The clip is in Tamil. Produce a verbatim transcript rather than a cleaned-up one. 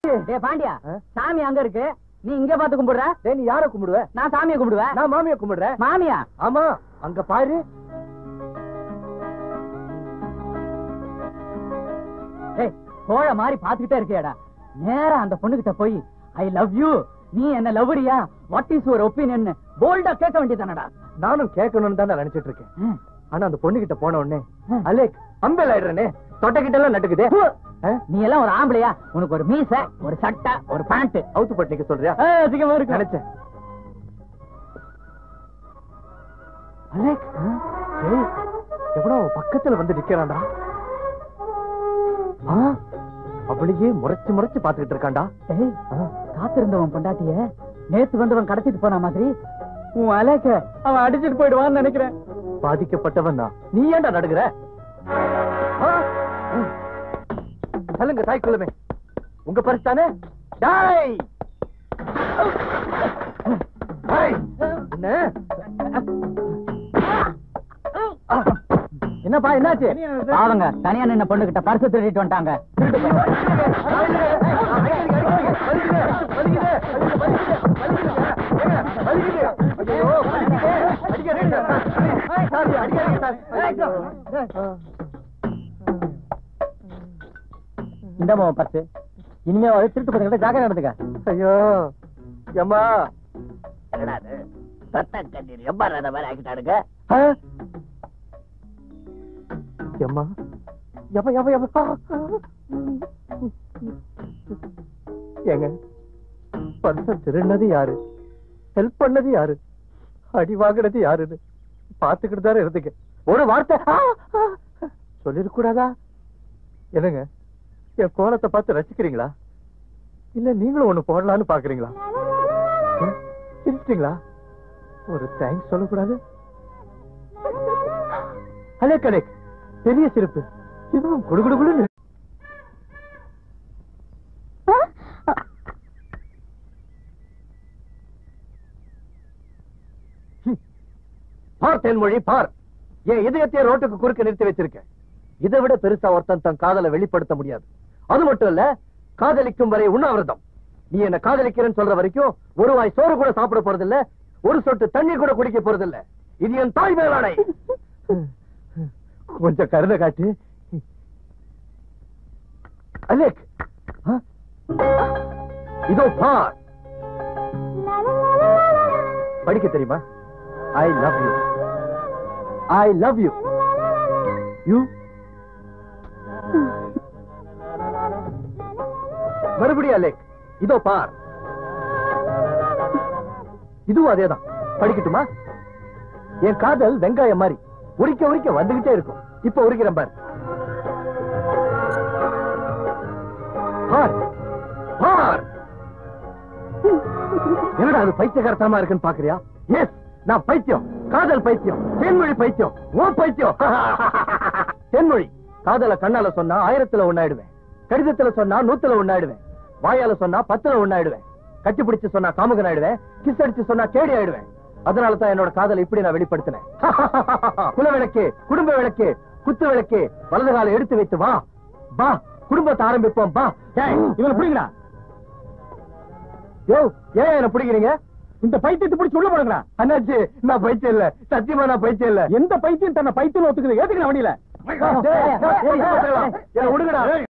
டேய் பாண்டியா, சாமி அங்க இருக்கு, நீ இங்க பாத்து கும்பிடுற. நீ யார கும்பிடுவ? நான் சாமியை கும்பிடுவேன். நான் மாமியை கும்பிடுறேன். மாமியா? ஆமா, அங்க பாரு. ஏய், கோழ மாதிரி பாத்துக்கிட்டே இருக்கியாடா. நேரா அந்த பொண்ணுகிட்ட போய் ஐ லவ் யூ, நீ என்ன லவ்வரியா, வாட் இஸ் யுவர் ஒப்பீனியன் போல்டா கேட்க வேண்டியதானடா. நானும் கேட்கணும்னு தான் நினைச்சிட்டு இருக்கேன். ஆனா அந்த பொண்ணு கிட்ட போன உடனே அலேக் அம்பேல் ஆயிடுறேனே, தொட்டக்கிட்ட எல்லாம் நட்டுக்குதே. நீ எல்லாம் ஒரு ஆம்பளையா? உனக்கு ஒரு மீச, ஒரு சட்டை, ஒரு பேண்ட் அவுத்து பட்டிக்க சொல்றியா? அதிகமா இருக்கு நினைச்சேன். அலேக், எவ்வளோ பக்கத்துல வந்து நிக்கிறான்டா. அப்படியே முறைச்சு முறைச்சு பாத்துக்கிட்டு இருக்கான்டா. காத்திருந்தவன் பொண்டாட்டிய நேத்து வந்தவன் கடத்திட்டு போன மாதிரி உன் அலேக்க அவன் அடிச்சிட்டு போயிடுவான்னு நினைக்கிறேன். பாதிக்கப்பட்டவன் தான். நீ ஏன்டா நடுங்குற? சொல்லுங்க தாய்க்குள்ளமே, உங்க பரிசு தானே? என்னப்பா என்னாச்சு? அவங்க தனியா நின்ன பொண்ணு கிட்ட பரிசு திருடிட்டு வந்துட்டாங்க. இந்த பரிசு இனிமே திருட்டு பசங்க ஜாக்கிரதை நடந்துக்க. ஐயோ எம்மா, சட்டம் கண்ணீர் எம்மா ரத வேற ஆக்கிட்டாடுங்க. எம்மா எம்மா எம்மா எம்மா ஏங்க, பரிசு திருடினது யாரு? ஹெல்ப் பண்ணது யாரு? அடி வாங்கினது யாருன்னு பாத்துக்கிட்டு தானே இருந்துங்க. ஒரு வார்த்தை சொல்லிருக்கூடாதா? என்னங்க, என் கோலத்தை பார்த்து ரசிக்கிறீங்களா? இல்ல நீங்களும் ஒண்ணு போடலான்னு பாக்குறீங்களா? சிரிச்சிட்டீங்களா? ஒரு தேங்க்ஸ் சொல்லக்கூடாது? அலேக் அலேக், பெரிய சிரிப்பு, இதுவும் குடுகுடுகுடு. பார் தென்மொழி, பார், என் இதயத்தை ரோட்டுக்கு குறுக்க நிறுத்தி வச்சிருக்கேன். இதை விட பெருசா ஒருத்தன் தன் காதலை வெளிப்படுத்த முடியாது. அது மட்டும் இல்ல, காதலிக்கும் வரை உண்ணாவிரதம். நீ என்ன காதலிக்கிறேன்னு சொல்ற வரைக்கும் ஒரு வாய் சோறு கூட சாப்பிட போறதில்ல, ஒரு சொட்டு தண்ணி கூட குடிக்க போறதில்ல. இது என் தாய் மேலாடை. கொஞ்சம் கருணை காட்டு அலேக். இதோ பார், படிக்க தெரியுமா? I love you. I love you. You? மறுபடியும் அலேக், இதோ பார். இதுவும் அதேதான். படிக்கட்டுமா? என் காதல் வெங்காயம் மாதிரி உரிக்க உரிக்க வந்துகிட்டே இருக்கும். இப்ப உரிக்கிறேன் பார். பார் பார். என்னடா அது பைத்தியகாரத்தனமா இருக்குன்னு பாக்குறியா? எஸ், நான் பைத்தியம், காதல் பைத்தியம், தென்மொழி பைத்தியம், ஓ பைத்தியம். தென்மொழி, காதல கண்ணால சொன்னா ஆயிரத்துல ஒண்ணாயிடுவேன், கடிதத்துல சொன்னா நூத்துல ஒண்ணாயிடுவேன், வாயால சொன்னா பத்துல ஒண்ணாயிடுவேன், கட்டி பிடிச்சு சொன்னா காமுகன் ஆயிடுவேன், கிஸ் அடிச்சு சொன்னா கேடி ஆயிடுவேன். அதனாலதான் என்னோட காதலை இப்படி நான் வெளிப்படுத்தினேன். குல விளக்கு, குடும்ப விளக்கு, குத்து விளக்கு, வலது காலை எடுத்து வைத்து வா வா, குடும்பத்தை ஆரம்பிப்போம் வா. இவனை பிடிங்கடா. யோ, ஏன் என்ன பிடிக்கிறீங்க? இந்த பைத்தியத்தை பிடிச்சு உள்ள போடுங்களா? அண்ணாச்சி, நான் பைத்தியம் இல்ல, சத்தியமா நான் பைத்தியம் இல்ல. எந்த பைத்தியம் தன்னை பைத்தியம் ஒத்துக்குது? ஏத்துக்கலாம் வண்டியில விடுங்கடா.